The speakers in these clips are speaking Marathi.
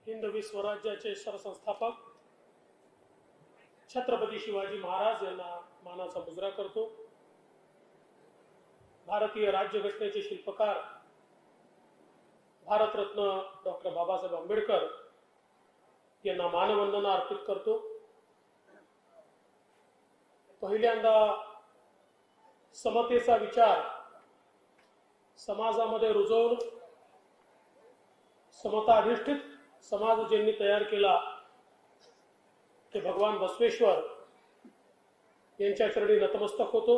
हिंदवी स्वराज्याचे सरसंस्थापक छत्रपती शिवाजी महाराज यांना मानाचा मुजरा करतो। भारतीय राज्यघटनेचे शिल्पकार भारतरत्न डॉक्टर बाबासाहेब आंबेडकर यांना मानवंदना अर्पित करतो। पहिल्यांदा समतेचा विचार समाजामध्ये रुजवून समता अधिष्ठित समाज ज्यांनी तयार केला ते भगवान बसवेश्वर यांच्या चरणी नतमस्तक होतो।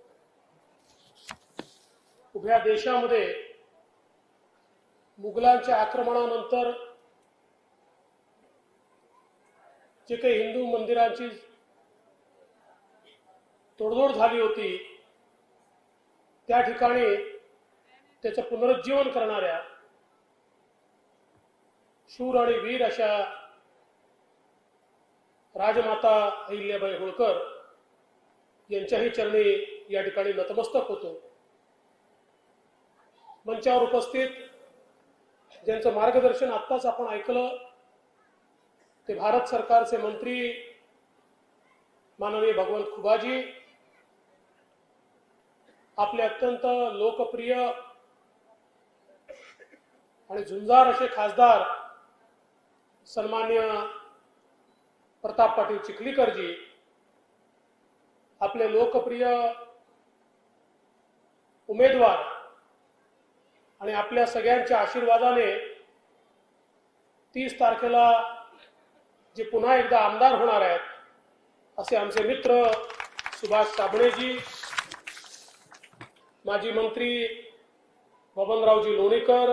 उभ्या देशामध्ये मुघलांच्या आक्रमणानंतर जे काही हिंदू मंदिरांची तोडजोड झाली होती त्या ठिकाणी त्याचं पुनरुज्जीवन करणाऱ्या शूर आणि वीर अशा राजमाता अहिल्याबाई होळकर यांच्याही चरणी या ठिकाणी नतमस्तक होतो। मंचावर उपस्थित ज्यांचं मार्गदर्शन आत्ताच आपण ऐकलं ते भारत सरकारचे मंत्री माननीय भगवंत खुबाजी, आपले अत्यंत लोकप्रिय आणि झुंजार असे खासदार सन्मान्य प्रताप पाटील चिखलीकरजी, आपले लोकप्रिय उमेदवार आणि आपल्या सगळ्यांच्या आशीर्वादाने 30 तारखेला जे पुन्हा एकदा आमदार होणार आहेत असे आमचे मित्र सुभाष साबळेजी, माजी मंत्री बबनरावजी लोणीकर,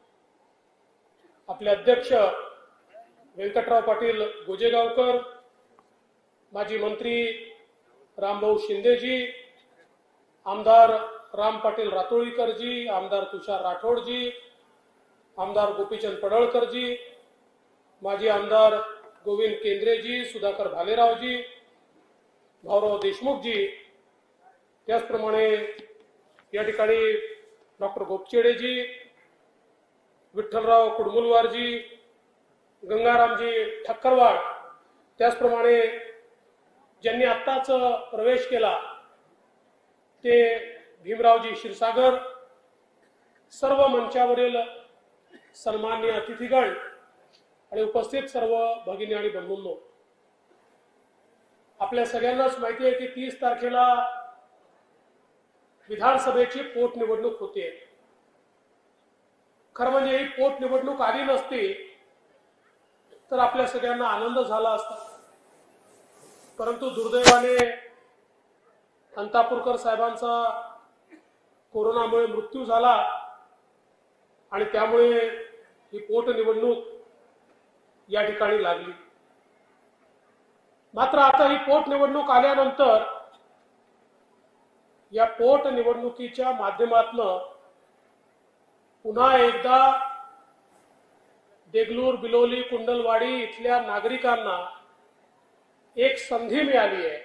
आपले अध्यक्ष व्यंकटराव पाटील गोजेगावकर, माजी मंत्री रामभाऊ शिंदेजी, आमदार राम पाटील रातोळीकरजी, आमदार तुषार राठोडजी, आमदार गोपीचंद पडळकरजी, माजी आमदार गोविंद केंद्रेजी, सुधाकर भालेरावजी, भाऊराव देशमुखजी, त्याचप्रमाणे या ठिकाणी डॉक्टर गोपचेडेजी, विठ्ठलराव कुडमुलवारजी, गंगारामजी ठक्करवाड, त्याचप्रमाणे ज्यांनी आत्ताच प्रवेश केला ते भीमरावजी क्षीरसागर, सर्व मंचावरील सन्माननीय अतिथीगण आणि उपस्थित सर्व भगिनी आणि बंधूंनो, आपल्या सगळ्यांनाच माहिती आहे की 30 तारखेला विधानसभेची पोटनिवडणूक होते। खरं म्हणजे ही पोटनिवडणूक आली नसती तर आपल्या सगळ्यांना आनंद झाला असता, परंतु दुर्दैवाने अंतापूरकर साहेबांचा कोरोनामुळे मृत्यू झाला आणि त्यामुळे ही पोटनिवडणूक या ठिकाणी लागली। मात्र आता ही पोटनिवडणूक आल्यानंतर या पोटनिवडणुकीच्या माध्यमातून पुन्हा एकदा देगलूर, बिलोली, कुंडलवाडी इथल्या नागरिकांना एक संधी मिळाली आहे।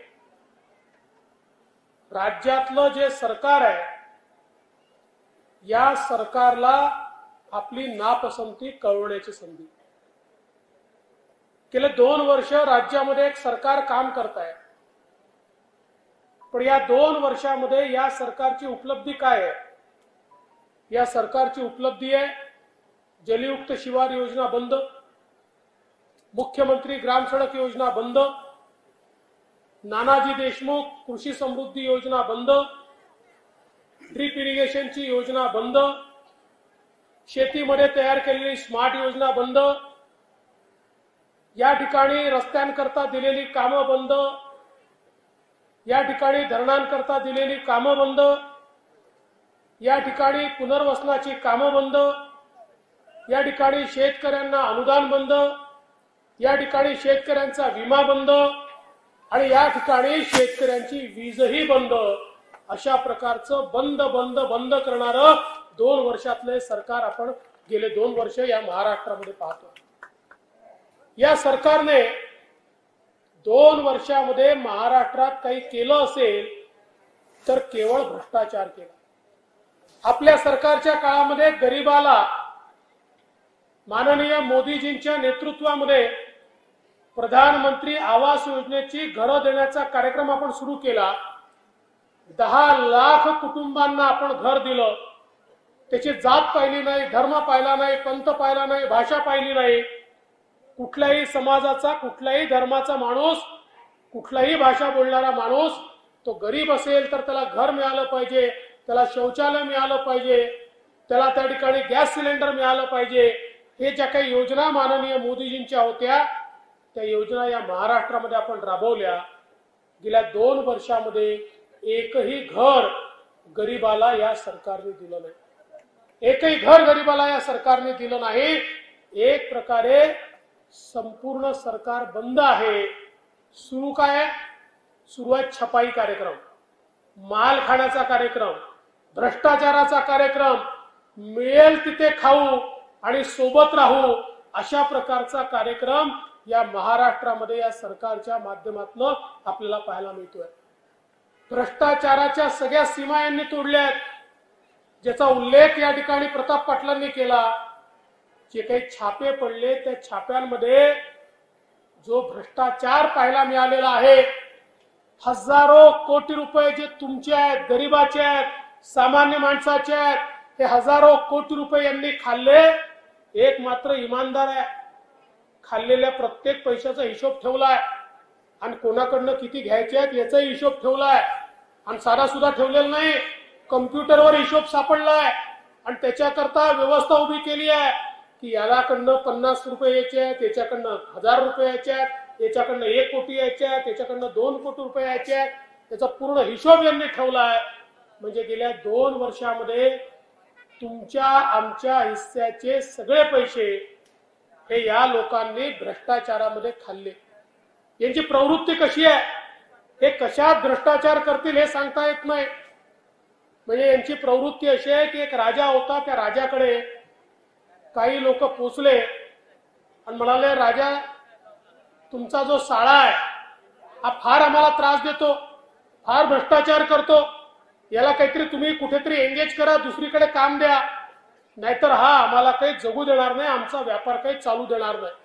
राज्यातलं जे सरकार आहे या सरकारला आपली नापसंती कळवण्याची संधी। गेले 2 वर्ष राज्यामध्ये एक सरकार काम करत आहे, पण या 2 वर्षामध्ये या सरकारची उपलब्धी काय आहे? या सरकारची उपलब्धी आहे जलयुक्त शिवार योजना बंद, मुख्यमंत्री ग्राम सडक योजना बंद, नानाजी देशमुख कृषी समृद्धी योजना बंद, ड्रीप इरिगेशनची योजना बंद, शेतीमध्ये तयार केलेली स्मार्ट योजना बंद, या ठिकाणी रस्त्यांकरता दिलेली कामं बंद, या ठिकाणी धरणांकरता दिलेली कामं बंद, या ठिकाणी पुनर्वसनाची कामं बंद, या ठिकाणी शेतकऱ्यांना अनुदान बंद, या ठिकाणी शेतकऱ्यांचा विमा बंद आणि या ठिकाणी शेतकऱ्यांची वीजही बंद, अशा प्रकारचं बंद बंद बंद करणारं 2 वर्षातले सरकार आपण गेले 2 वर्ष या महाराष्ट्रामध्ये पाहतो। या सरकारने 2 वर्षामध्ये महाराष्ट्रात काही केलं असेल तर केवळ भ्रष्टाचार केला। आपल्या सरकारच्या काळामध्ये गरीबाला माननीय मोदीजींच्या नेतृत्वामध्ये प्रधानमंत्री आवास योजनेची घरं देण्याचा कार्यक्रम आपण सुरू केला। 10 लाख कुटुंबांना आपण घर दिलं। त्याची जात पाहिली नाही, धर्म पाहिला नाही, पंथ पाहिला नाही, भाषा पाहिली नाही। कुठल्याही समाजाचा, कुठल्याही धर्माचा माणूस, कुठलाही भाषा बोलणारा माणूस तो गरीब असेल तर त्याला घर मिळालं पाहिजे, त्याला शौचालय मिळालं पाहिजे, त्याला त्या ठिकाणी गॅस सिलेंडर मिळालं पाहिजे। हे ज्या काही योजना माननीय मोदीजींच्या होत्या त्या योजना या महाराष्ट्रामध्ये आपण राबवल्या। गेल्या 2 वर्षामध्ये एकही घर गरीबाला या सरकारने दिलं नाही। एकही घर गरीबाला या सरकारने दिलं नाही। एक प्रकारे संपूर्ण सरकार बंद आहे। सुरू काय? सुरू आहे छपाई कार्यक्रम, माल खाण्याचा कार्यक्रम, भ्रष्टाचाराचा कार्यक्रम, मिळेल तिथे खाऊ आणि सोबत राहू अशा प्रकारचा कार्यक्रम या महाराष्ट्रामध्ये या सरकारच्या माध्यमातून आपल्याला पाहायला मिळतोय। भ्रष्टाचाराच्या सगळ्या सीमा यांनी तोडल्यात, ज्याचा उल्लेख या ठिकाणी प्रताप पाटलांनी केला। जे काही छापे पडले त्या छाप्यांमध्ये जो भ्रष्टाचार पाहायला मिळालेला आहे, हजारो कोटी रुपये जे तुमचे आहेत, गरिबाचे आहेत, सामान्य माणसाचे आहेत, हे हजारो कोटी रुपये यांनी खाल्ले। एक मात्र इमानदार आहे, खाल्लेल्या प्रत्येक पैशाचा हिशोब ठेवलाय आणि कोणाकडनं किती घ्यायचे आहेत याचाही हिशोब ठेवलाय आणि साधा सुद्धा ठेवलेला नाही, कम्प्युटरवर हिशोब सापडलाय आणि त्याच्याकरता व्यवस्था उभी केली आहे की यालाकडनं 50 रुपये यायचे आहेत, त्याच्याकडनं 1000 रुपये यायचे आहेत, याच्याकडनं 1 कोटी यायचे आहेत, त्याच्याकडनं 2 कोटी रुपये यायचे आहेत। त्याचा पूर्ण हिशोब यांनी ठेवलाय। म्हणजे गेल्या 2 वर्षामध्ये तुमच्या आमच्या हिस्स्याचे सगळे पैसे हे या लोकांनी भ्रष्टाचारामध्ये खाल्ले। यांची प्रवृत्ती कशी आहे, हे कशात भ्रष्टाचार करतील हे सांगता येत नाही। म्हणजे यांची प्रवृत्ती अशी आहे की एक राजा होता, त्या राजाकडे काही लोक पोचले आणि म्हणाले, राजा तुमचा जो साळा आहे हा फार आम्हाला त्रास देतो, फार भ्रष्टाचार करतो, याला काहीतरी तुम्ही कुठेतरी एंगेज करा, दुसरीकडे काम द्या, नाहीतर हा आम्हाला काही जगू देणार नाही, आमचा व्यापार काही चालू देणार नाही।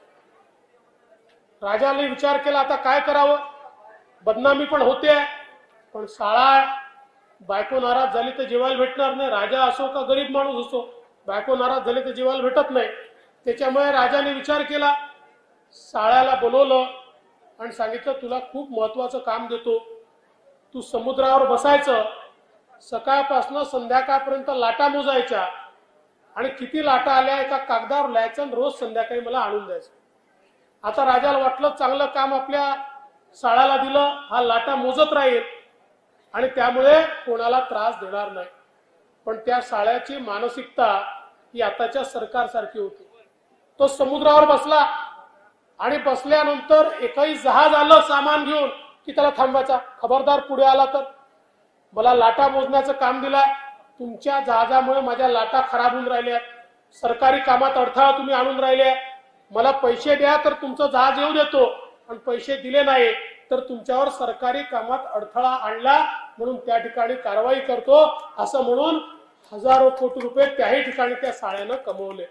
राजाने विचार केला आता काय करावं, बदनामी पण होते, पण साळा आहे, बायको नाराज झाली तर जेवायला भेटणार नाही, राजा असो का गरीब माणूस असो, बायको नाराज झाली तर जेवायला भेटत नाही। त्याच्यामुळे राजाने विचार केला, साळ्याला बोलवलं आणि सांगितलं तुला खूप महत्वाचं काम देतो, तू समुद्रावर बसायचं, सकाळपासून संध्याकाळपर्यंत लाटा मोजायच्या आणि किती लाटा आल्या एका कागदावर लिहायचं आणि रोज संध्याकाळी मला आणून द्यायचं। आता राजाला वाटलं चांगलं काम आपल्या साळ्याला दिलं, हा लाटा मोजत राहील आणि त्यामुळे कोणाला त्रास देणार नाही। पण त्या साळ्याची मानसिकता ही आताच्या सरकारसारखी होती। तो समुद्रावर बसला आणि बसल्यानंतर एकही जहाज आलं सामान घेऊन की त्याला थांबवायचा, खबरदार पुढे आला तर मला लाटा मोजण्याचं काम दिलाय, तुमच्या जहाजामुळे माझ्या लाटा खराब होऊन राहिल्या, सरकारी कामात अडथळा तुम्ही आणून राहिले, मला पैसे द्या तर तुमचं जहाज येऊ देतो आणि पैसे दिले नाही तर तुमच्यावर सरकारी कामात अडथळा आणला म्हणून त्या ठिकाणी कारवाई करतो, असं म्हणून हजारो कोटी रुपये त्याही ठिकाणी त्या साळ्यानं कमवले।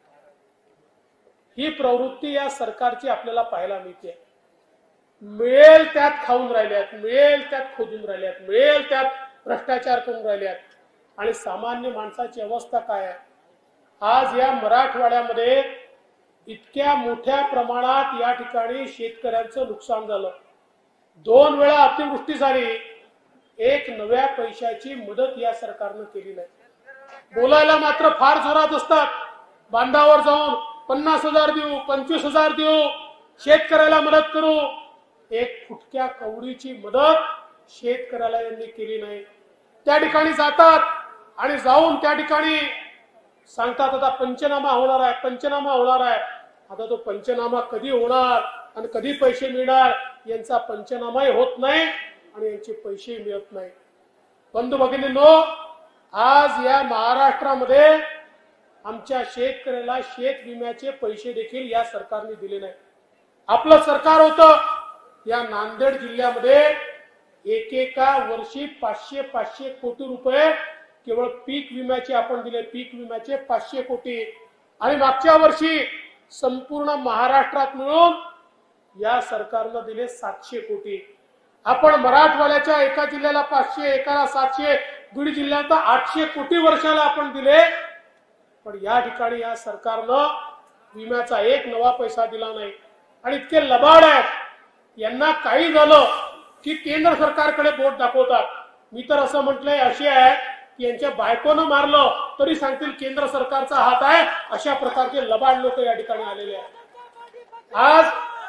ही प्रवृत्ती या सरकारची आपल्याला पाहायला मिळते। मिळेल त्यात खाऊन राहिल्यात, मिळेल त्यात खोदून राहिल्यात, मिळेल त्यात भ्रष्टाचार करून राहिल्यात आणि सामान्य माणसाची अवस्था काय आहे? आज या मराठवाड्यामध्ये इतक्या मोठ्या प्रमाणात या ठिकाणी शेतकऱ्यांचं नुकसान झालं, 2 वेळा अतिवृष्टी झाली, एक नव्या पैशाची मदत या सरकारनं केली नाही। बोलायला मात्र फार जोरात असतात, बांधावर जाऊन 50,000 देऊ, 25,000 देऊ, शेतकऱ्याला मदत करू, एक फुटक्या कवडीची मदत शेतकऱ्याला यांनी केली नाही। त्या ठिकाणी जातात आणि जाऊन त्या ठिकाणी सांगतात आता पंचनामा होणार आहे, पंचनामा होणार आहे। आता तो पंचनामा कधी होणार आणि कधी पैसे मिळणार यांचा पंचनामाही होत नाही आणि यांचे पैसे मिळत नाही। बंधू भगिनींनो, आज या महाराष्ट्रामध्ये आमच्या शेतकऱ्याला शेत विम्याचे पैसे देखील या सरकारने दिले नाही। आपलं सरकार होतं, या नांदेड जिल्ह्यामध्ये एकेका वर्षी 500 कोटी रुपये केवळ पीक विम्याचे आपण दिले, पीक विम्याचे 500 कोटी। आणि मागच्या वर्षी संपूर्ण महाराष्ट्रात मिळून या सरकारनं दिले 700 कोटी। आपण मराठवाड्याच्या एका जिल्ह्याला 500, एकाला 700, बीड जिल्ह्यात 800 कोटी वर्षाला आपण दिले। पण या ठिकाणी या सरकारनं विम्याचा एक नवा पैसा दिला नाही। आणि इतके लबाड आहेत, यांना काही झालं की केंद्र सरकारकडे बोट दाखवतात। मी तर असं म्हटलंय असे आहे की यांच्या बायकोनं मारलं तरी सांगतील केंद्र सरकारचा हात आहे। अशा प्रकारचे लबाड लोक या ठिकाणी आलेले आहेत। आज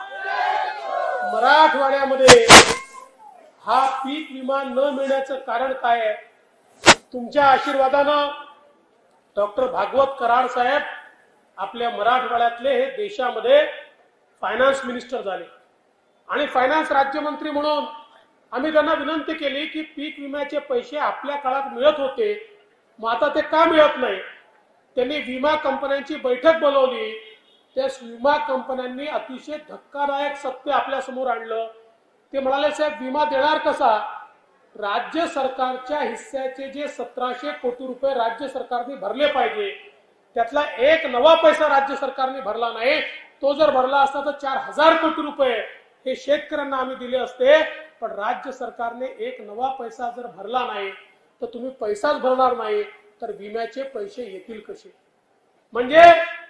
मराठवाड्यामध्ये हा पीक विमा न मिळण्याचं कारण काय आहे? तुमच्या आशीर्वादानं डॉक्टर भागवत कराड साहेब आपल्या मराठवाड्यातले हे देशामध्ये फायनान्स मिनिस्टर झाले आणि फायनान्स राज्यमंत्री म्हणून आम्ही त्यांना विनंती केली की पीक विम्याचे पैसे आपल्या काळात मिळत होते, मग आता ते का मिळत नाही? त्यांनी विमा कंपन्यांची बैठक बोलवली। त्या विमा कंपन्यांनी अतिशय धक्कादायक सत्य आपल्या समोर आणलं। ते म्हणाले, साहेब विमा देणार कसा? राज्य सरकारच्या हिस्स्याचे जे 1700 कोटी रुपये राज्य सरकारने भरले पाहिजे, त्यातला एक नवा पैसा राज्य सरकारने भरला नाही। तो जर भरला असता तर 4000 कोटी रुपये हे शेतकऱ्यांना आम्ही दिले असते। पण राज्य सरकारने एक नवा पैसा जर भरला नाही तर तुम्ही पैसाच भरणार नाही तर विम्याचे पैसे येतील कसे? म्हणजे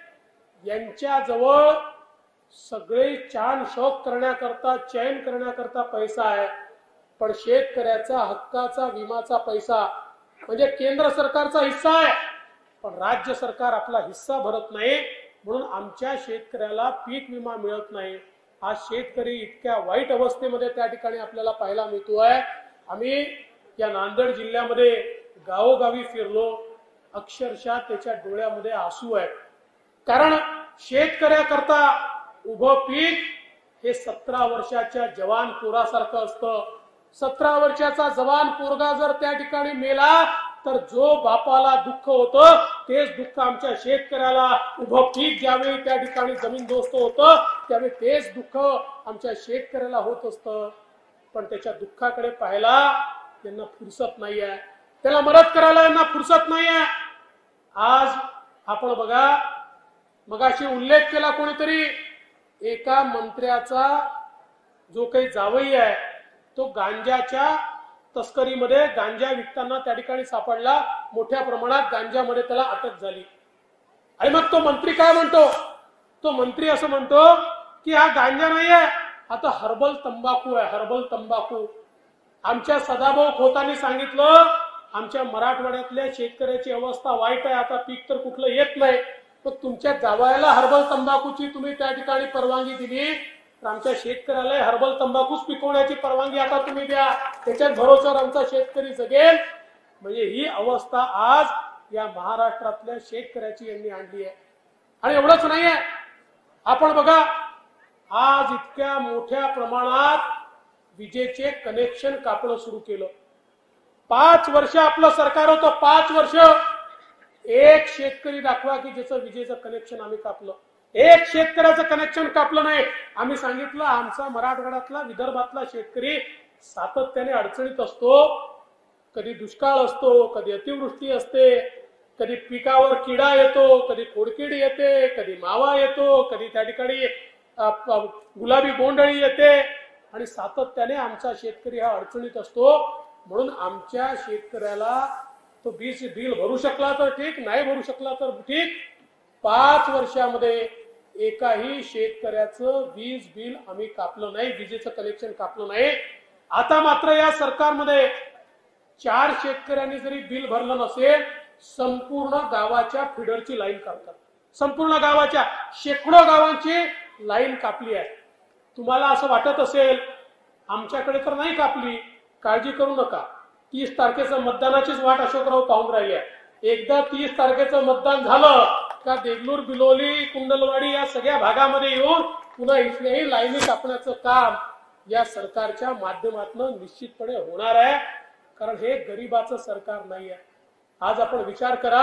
यांच्याजवळ सगळे छान शौक करण्याकरता, चैन करण्याकरता पैसा आहे, पण शेतकऱ्याचा हक्काचा विमाचा पैसा म्हणजे केंद्र सरकारचा हिस्सा आहे, पण राज्य सरकार आपला हिस्सा भरत नाही। म्हणून आमच्या शेतकऱ्याला पीक विमा मिळत नाही। आज शेतकरी इतक्या वाईट अवस्थेमध्ये त्या ठिकाणी आपल्याला पाहायला मिळतोय। आम्ही या नांदेड जिल्ह्यामध्ये गावोगावी फिरलो, अक्षरशः त्याच्या डोळ्यामध्ये आसू आहेत। कारण शेतकऱ्याकरता उभं पीक हे 17 वर्षाच्या जवान पोरासारखं असतं। 17 वर्षाचा जवान पोरगा जर त्या ठिकाणी मेला तर जो बापाला दुःख होतं तेच दुःख आमच्या शेतकऱ्याला उभं पीक ज्यावेळी त्या ठिकाणी जमीनदोस्त होतं त्यावेळी तेच दुःख आमच्या शेतकऱ्याला होत असतं। पण त्याच्या दुःखाकडे पाहायला यांना फुरसत नाहीये, त्याला मदत करायला यांना फुरसत नाहीये। आज आपण बघा, मगाशी उल्लेख केला कोणीतरी, एका मंत्र्याचा जो काही जावई आहे तो गांजाच्या तस्करीमध्ये, गांजा विकताना त्या ठिकाणी सापडला, मोठ्या प्रमाणात गांजामध्ये त्याला अटक झाली। आणि मग तो मंत्री काय म्हणतो? तो मंत्री असं म्हणतो की हा गांजा नाही आहे, आता हर्बल तंबाखू आहे, हर्बल तंबाखू। आमच्या सदाभाऊ खोतांनी सांगितलं आमच्या मराठवाड्यातल्या शेतकऱ्याची अवस्था वाईट आहे, आता पीक तर कुठलं येत नाही, पण तुमच्या जावयाला हर्बल तंबाखूची तुम्ही त्या ठिकाणी परवानगी दिली, तर आमच्या शेतकऱ्याला हर्बल तंबाखूच पिकवण्याची परवानगी आता तुम्ही द्या, त्याच्याच भरोश्यावर आमचा शेतकरी जगेल। म्हणजे ही अवस्था आज या महाराष्ट्रातल्या शेतकऱ्याची यांनी आणली आहे। आणि एवढंच नाहीये, आपण बघा आज इतक्या मोठ्या प्रमाणात विजेचे कनेक्शन कापणं सुरू केलं। 5 वर्ष आपलं सरकार होतं, 5 वर्ष एक शेतकरी दाखवा की ज्याचं विजेचं कनेक्शन आम्ही कापलं। एक शेतकऱ्याचं कनेक्शन कापलं नाही। आम्ही सांगितलं आमचा मराठवाड्यातला, विदर्भातला शेतकरी सातत्याने अडचणीत असतो, कधी दुष्काळ असतो, कधी अतिवृष्टी असते, कधी पिकावर किडा येतो, कधी खोडकीड येते, कधी मावा येतो, कधी त्या ठिकाणी गुलाबी बोंडळी येते, आणि सातत्याने आमचा शेतकरी हा अडचणीत असतो। म्हणून आमच्या शेतकऱ्याला तो बिल भरू शकला तर ठीक, नाही भरू शकला तर ठीक, 5 वर्षामध्ये एकाही शेतकऱ्याचं वीज बिल आम्ही कापलं नाही, विजेचं कनेक्शन कापलं नाही। आता मात्र या सरकारमध्ये 4 शेतकऱ्यांनी जरी बिल भरलं नसेल, संपूर्ण गावाच्या फिडरची लाईन कापतात, संपूर्ण गावाच्या शेकडो गावांची लाईन कापली आहे। तुम्हाला असं वाटत असेल आमच्याकडे तर नाही कापली, काळजी करू नका, 30 तारखेचं मतदानाचीच वाट अशोकराव पाहून राहिली आहे। एकदा 30 तारखेचं मतदान झालं का देगलूर, बिलोली, कुंडलवाडी या सगळ्या भागामध्ये येऊन पुन्हा इथल्याही लाईनी कापण्याचं काम या सरकारच्या माध्यमातून निश्चितपणे होणार आहे, कारण हे गरिबाचं सरकार नाही आहे। आज आपण विचार करा,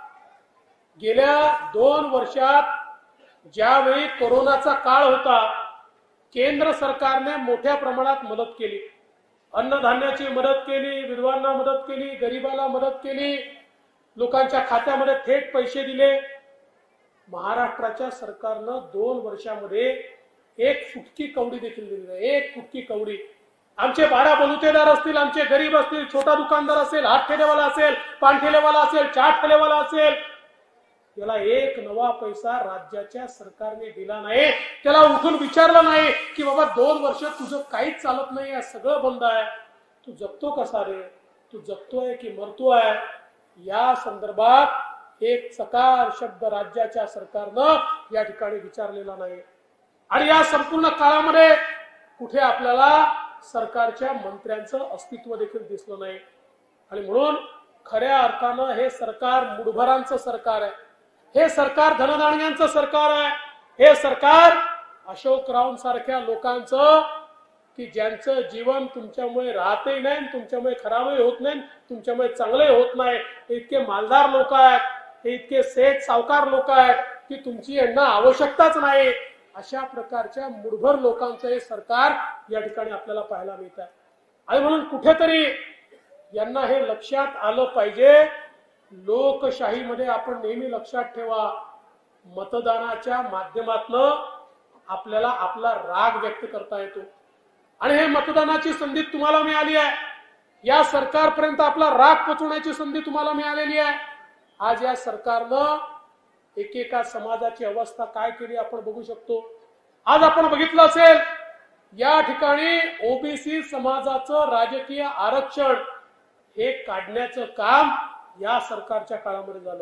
गेल्या 2 वर्षात ज्यावेळी कोरोनाचा काळ होता, केंद्र सरकारने मोठ्या प्रमाणात मदत केली, अन्नधान्याची मदत केली, विधवांना मदत केली, गरिबाला मदत केली, लोकांच्या खात्यामध्ये थेट पैसे दिले। महाराष्ट्राच्या सरकारनं 2 वर्षामध्ये एक फुटकी कवडी देखील दिली नाही, एक फुटकी कवडी. आमचे 12 बलुतेदार असतील, आमचे गरीब असतील, छोटा दुकानदार असेल, हात ठेलेवाला असेल, पान ठेलेवाला असेल, चाट ठेलेवाला असेल, त्याला एक नवा पैसा राज्याच्या सरकारने दिला नाही. त्याला उठून विचारलं नाही की बाबा 2 वर्ष तुझं काहीच चालत नाही, सगळं बंद आहे, तू जगतो कसा रे, तू जगतोय की मरतोय. या संदर्भात एक चकार शब्द राज्याच्या सरकारनं या ठिकाणी विचारलेला नाही. आणि या संपूर्ण काळामध्ये कुठे आपल्याला सरकारच्या मंत्र्यांचं अस्तित्व देखील दिसलं नाही. आणि म्हणून खऱ्या अर्थानं हे सरकार मुठभरांचं सरकार आहे, हे सरकार धनदाणग्यांचं सरकार आहे, हे सरकार अशोकरावांसारख्या लोकांचं की ज्यांचं जीवन तुमच्यामुळे राहतही नाही, तुमच्यामुळे खराबही होत नाही, तुमच्यामुळे चांगलंही होत नाही. हे इतके मालदार लोक आहेत, हे इतके सेठ सावकार लोक आहेत की तुमची यांना आवश्यकताच नाही. अशा प्रकारच्या मुठभर लोकांचं हे सरकार या ठिकाणी आपल्याला पाहायला मिळत आहे. आणि म्हणून कुठेतरी यांना हे लक्षात आलं पाहिजे, लोकशाहीमध्ये आपण नेहमी लक्षात ठेवा, मतदानाच्या माध्यमातून आपल्याला आपला राग व्यक्त करता येतो. आणि हे मतदानाची संधी तुम्हाला मिळाली आहे, या सरकारपर्यंत आपला राग पोचवण्याची संधी तुम्हाला मिळालेली आहे. आज या सरकारनं एकेका समाजाची अवस्था काय केली आपण बघू शकतो. आज आपण बघितलं असेल, या ठिकाणी ओबीसी समाजाचं राजकीय आरक्षण हे काढण्याचं काम या सरकारच्या काळामध्ये झालं.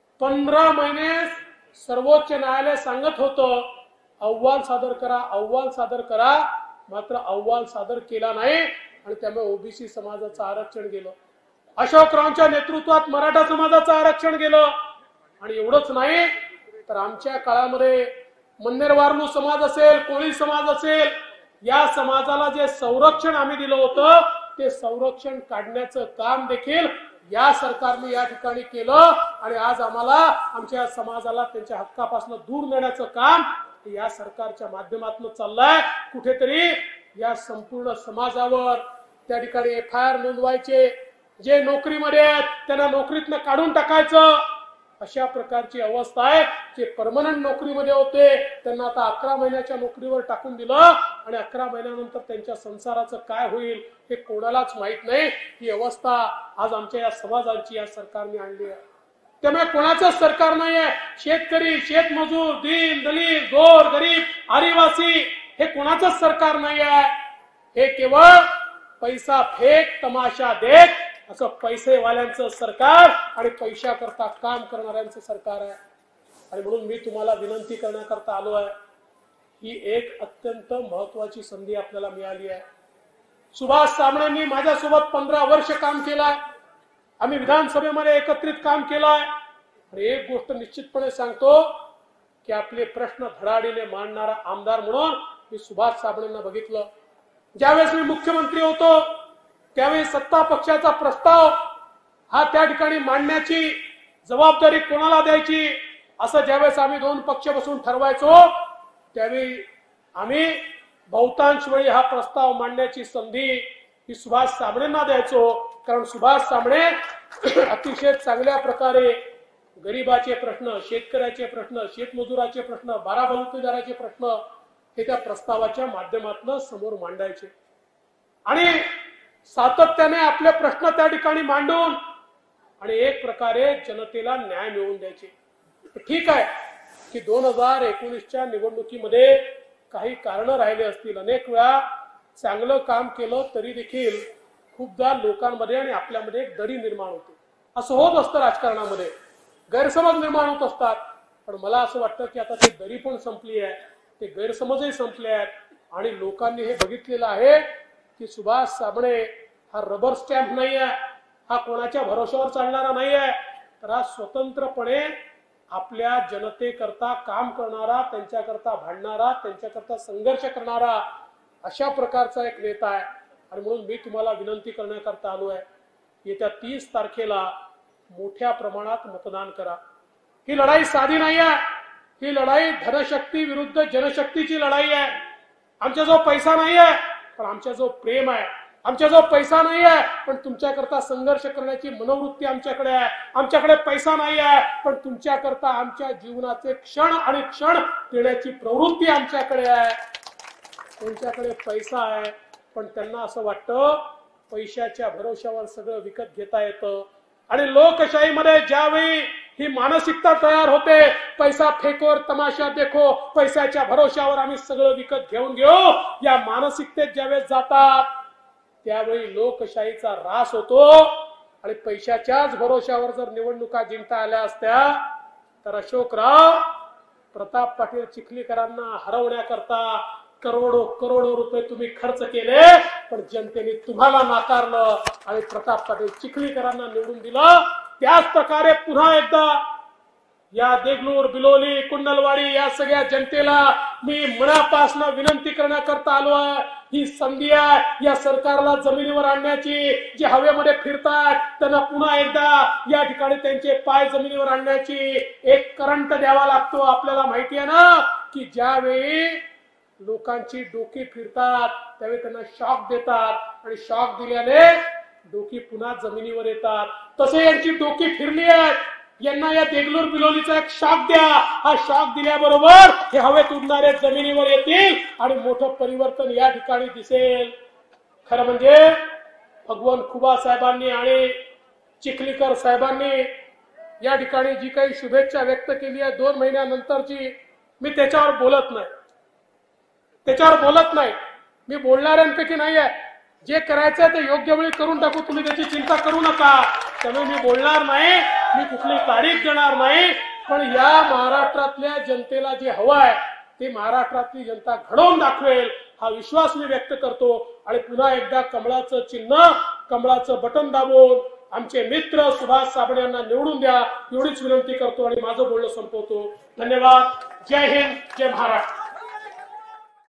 15 महिने सर्वोच्च न्यायालय सांगत होतं अहवाल सादर करा, अहवाल सादर करा, मात्र अहवाल सादर केला नाही आणि त्यामुळे ओबीसी समाजाचं आरक्षण गेलं. अशोकरावांच्या नेतृत्वात मराठा समाजाचं आरक्षण गेलं. आणि एवढंच नाही तर आमच्या काळामध्ये मन्नेर वारलू समाज असेल, कोळी समाज असेल, या समाजाला जे संरक्षण आम्ही दिलं होतं ते संरक्षण काढण्याचं काम देखील या सरकारने या ठिकाणी केलं. आणि आज आम्हाला आमच्या समाजाला त्यांच्या हक्कापासून दूर नेण्याचं काम या सरकारच्या माध्यमातून चाललंय. कुठेतरी या संपूर्ण समाजावर त्या ठिकाणी FIR नोंदवायचे, जे नोकरीमध्ये आहेत त्यांना नोकरीतनं काढून टाकायचं, अशा प्रकारची अवस्था आहे. जे परमनंट नोकरीमध्ये होते त्यांना आता 11 महिन्याच्या नोकरीवर टाकून दिलं आणि 11 महिन्यानंतर त्यांच्या संसाराचं काय होईल हे कोणालाच माहित नाही. ही अवस्था आज आमच्या या समाजाची या सरकारने आणली आहे. त्यामुळे कोणाचंच सरकार नाहीये. शेतकरी, शेतमजूर, दीन दलित, गोर गरीब, आदिवासी हे कोणाचंच सरकार नाही आहे. हे केवळ पैसा फेक, तमाशा देख असं पैसेवाल्यांचं सरकार आणि पैशाकरता काम करणाऱ्यांचं सरकार आहे. आणि म्हणून मी तुम्हाला विनंती करण्याकरता आलो आहे, ही एक अत्यंत महत्वाची संधी आपल्याला मिळाली आहे. सुभाष साबळेंनी माझ्यासोबत 15 वर्ष काम केलंय. आम्ही विधानसभेमध्ये एकत्रित काम केलंय. आणि एक गोष्ट निश्चितपणे सांगतो की आपले प्रश्न धडाडीने मांडणारा आमदार म्हणून मी सुभाष साबळेंना बघितलं. ज्यावेळेस मी मुख्यमंत्री होतो त्यावेळी सत्ता पक्षाचा प्रस्ताव हा त्या ठिकाणी मांडण्याची जबाबदारी कोणाला द्यायची असं ज्यावेळेस आम्ही 2 पक्ष बसून ठरवायचो त्यावेळी आम्ही बहुतांश वेळी हा प्रस्ताव मांडण्याची संधी ही सुभाष साबळेंना द्यायचो. कारण सुभाष साबळे अतिशय चांगल्या प्रकारे गरिबाचे प्रश्न, शेतकऱ्याचे प्रश्न, शेतमजुराचे प्रश्न, 12 बलुतेदाराचे प्रश्न हे त्या प्रस्तावाच्या माध्यमातून समोर मांडायचे आणि सातत्याने आपले प्रश्न त्या ठिकाणी मांडून आणि एक प्रकारे जनतेला न्याय मिळवून द्यायचे. ठीक आहे की 2019च्या निवडणुकीमध्ये काही कारण राहिले असतील, अनेक वेळा चांगलं काम केलं तरी देखील खूपदा लोकांमध्ये आणि आपल्यामध्ये एक दरी निर्माण होते. असं होत असतं राजकारणामध्ये, गैरसमज निर्माण होत असतात. पण मला असं वाटतं की आता ती दरी पण संपली आहे, ते गैरसमजही संपले आहेत आणि लोकांनी हे बघितलेलं आहे की सुभाष साबळे हा रबर स्टॅम्प नाही आहे, हा कोणाच्या भरोशावर चालणारा नाही आहे, तर हा स्वतंत्रपणे आपल्या जनतेकरता काम करणारा, त्यांच्याकरता भांडणारा, त्यांच्याकरता संघर्ष करणारा अशा प्रकारचा एक नेता आहे. आणि म्हणून मी तुम्हाला विनंती करण्याकरता आलो आहे, येत्या 30 तारखेला मोठ्या प्रमाणात मतदान करा. ही लढाई साधी नाही आहे, ही लढाई धनशक्ती विरुद्ध जनशक्तीची लढाई आहे. आमचा जो पैसा नाही आहे पण आमचा जो प्रेम आहे, आमच्याजवळ पैसा नाही आहे, पण तुमच्याकरता संघर्ष करण्याची मनोवृत्ती आमच्याकडे आहे. आमच्याकडे पैसा नाही आहे, पण तुमच्याकरता आमच्या जीवनाचे क्षण आणि क्षण देण्याची प्रवृत्ती आमच्याकडे आहे. त्यांच्याकडे पैसा आहे, पण त्यांना असं वाटतं पैशाच्या भरोश्यावर सगळं विकत घेता येतं. आणि लोकशाहीमध्ये ज्यावेळी ही मानसिकता तयार होते, पैसा फेको और तमाशा देखो, पैशाच्या भरोश्यावर आम्ही सगळं विकत घेऊन घेऊ, या मानसिकतेत ज्यावेळेस जातात त्यावेळी लोकशाहीचा ऱ्हास होतो. आणि पैशाच्याच भरोश्यावर जर निवडणुका जिंकता आल्या असत्या तर अशोकराव प्रताप पाटील चिखलीकरांना हरवण्याकरता करोडो करोडो रुपये तुम्ही खर्च केले, पण जनतेने तुम्हाला नाकारलं आणि प्रताप पाटील चिखलीकरांना निवडून दिलं. त्याच प्रकारे पुन्हा एकदा या देगलूर, बिलोली, कुंडलवाडी या सगळ्या जनतेला मी मनापासून विनंती करण्याकरता आलो आहे. ही संधी आहे या सरकारला जमिनीवर आणण्याची. जे हवेमध्ये फिरतात त्यांना पुन्हा एकदा या ठिकाणी त्यांचे पाय जमिनीवर आणण्याची. एक करंट द्यावा लागतो. आपल्याला माहिती आहे ना की ज्यावेळी लोकांची डोकी फिरतात त्यावेळी त्यांना शॉक देतात आणि शॉक दिल्याने डोकी पुन्हा जमिनीवर येतात. तसे यांची डोकी फिरली आहे. यांना या देगलूर बिलोलीचा एक शॉक द्या. हा शॉक दिल्याबरोबर हे हवेत उडणारे जमिनीवर येतील आणि मोठं परिवर्तन या ठिकाणी दिसेल. खरं म्हणजे भगवान खुबा साहेबांनी आणि चिखलीकर साहेबांनी या ठिकाणी जी काही शुभेच्छा व्यक्त केली आहे 2 महिन्यानंतरची, मी त्याच्यावर बोलत नाही. मी बोलणाऱ्यांपैकी नाही आहे. जे करायचं ते योग्य वेळी करून टाकू, तुम्ही त्याची चिंता करू नका. त्यामुळे मी बोलणार नाही, मी कुठली तारीख देणार नाही. पण या महाराष्ट्रातल्या जनतेला जे हवं आहे ते महाराष्ट्रातली जनता घडवून दाखवेल हा विश्वास मी व्यक्त करतो. आणि पुन्हा एकदा कमळाचं चिन्ह, कमळाचं बटन दाबून आमचे मित्र सुभाष साबणे यांना निवडून द्या एवढीच विनंती करतो आणि माझं बोलणं संपवतो. धन्यवाद. जय हिंद, जय महाराष्ट्र.